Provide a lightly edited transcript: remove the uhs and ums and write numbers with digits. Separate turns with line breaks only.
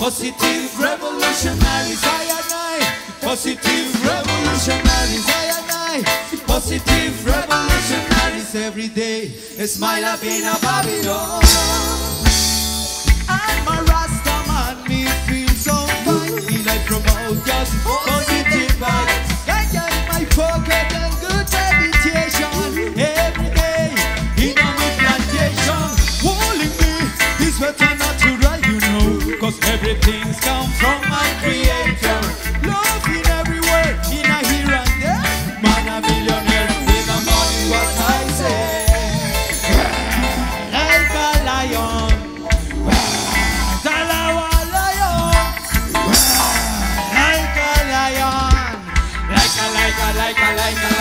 Positive revolutionaries, I and I. Positive revolutionaries, I and I. Positive revolutionaries every day. A smile up in a Babylon. I'm a Rasta man, me feel so fine. Feel like promote just positive vibes. I got my pocket and good meditation every day in a me plantation. Holding me is better natural, you know, cause everything's come from my creator. Love in everywhere, in a here and there. Man a millionaire with the money, what I say. Like a lion, Talawa lion. Like a lion, like a